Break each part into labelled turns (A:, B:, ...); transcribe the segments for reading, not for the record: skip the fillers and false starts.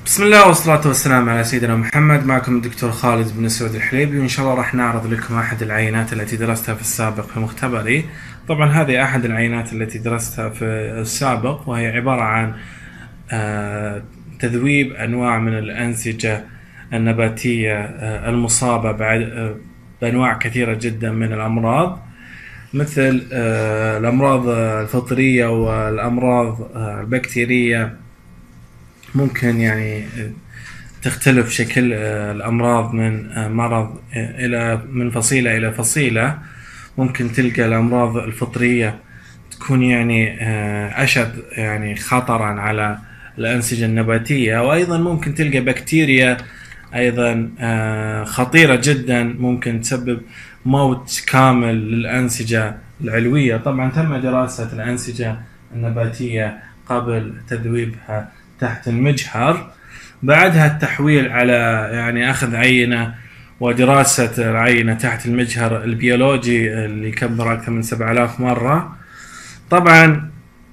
A: بسم الله والصلاة والسلام على سيدنا محمد. معكم الدكتور خالد بن سعود الحليبي، وإن شاء الله راح نعرض لكم أحد العينات التي درستها في السابق في مختبري. طبعا هذه أحد العينات التي درستها في السابق، وهي عبارة عن تذويب أنواع من الأنسجة النباتية المصابة بأنواع كثيرة جدا من الأمراض، مثل الأمراض الفطرية والأمراض البكتيرية. ممكن يعني تختلف شكل الأمراض من مرض من فصيلة إلى فصيلة. ممكن تلقى الأمراض الفطرية تكون يعني أشد يعني خطرا على الأنسجة النباتية، وأيضا ممكن تلقى بكتيريا أيضا خطيرة جدا، ممكن تسبب موت كامل للأنسجة العلوية. طبعا تم دراسة الأنسجة النباتية قبل تذويبها تحت المجهر، بعدها التحويل على يعني أخذ عينة ودراسة العينة تحت المجهر البيولوجي اللي يكبر أكثر من 7000 مرة. طبعا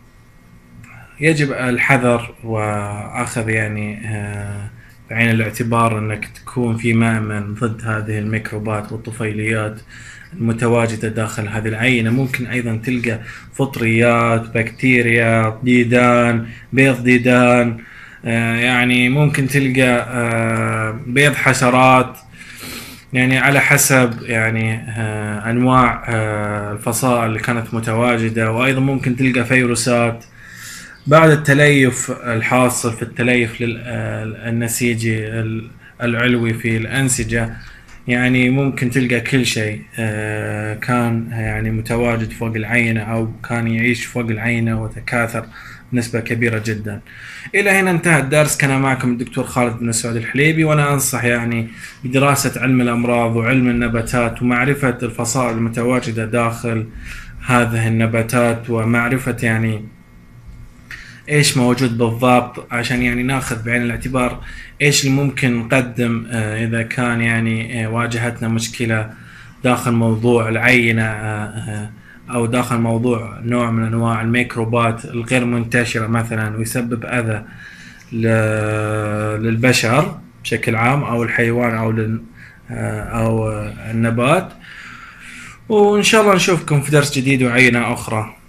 A: يجب الحذر وأخذ يعني بعين الاعتبار أنك تكون في مأمن ضد هذه الميكروبات والطفيليات المتواجدة داخل هذه العينة. ممكن أيضا تلقى فطريات، بكتيريا، ديدان، بيض ديدان، يعني ممكن تلقى بيض حشرات، يعني على حسب يعني أنواع الفصائل اللي كانت متواجدة. وأيضا ممكن تلقى فيروسات. بعد التليف الحاصل في التليف للنسيجي العلوي في الأنسجة، يعني ممكن تلقى كل شيء كان يعني متواجد فوق العينة أو كان يعيش فوق العينة وتكاثر بنسبة كبيرة جدا. إلى هنا انتهى الدرس. كان معكم الدكتور خالد بن سعود الحليبي، وأنا أنصح يعني بدراسة علم الأمراض وعلم النباتات ومعرفة الفصائل المتواجدة داخل هذه النباتات، ومعرفة يعني ايش موجود بالضبط، عشان يعني ناخذ بعين الاعتبار ايش اللي ممكن نقدم اذا كان يعني واجهتنا مشكلة داخل موضوع العينة او داخل موضوع نوع من انواع الميكروبات الغير منتشرة مثلا، ويسبب اذى للبشر بشكل عام او الحيوان او النبات. وان شاء الله نشوفكم في درس جديد وعينة اخرى.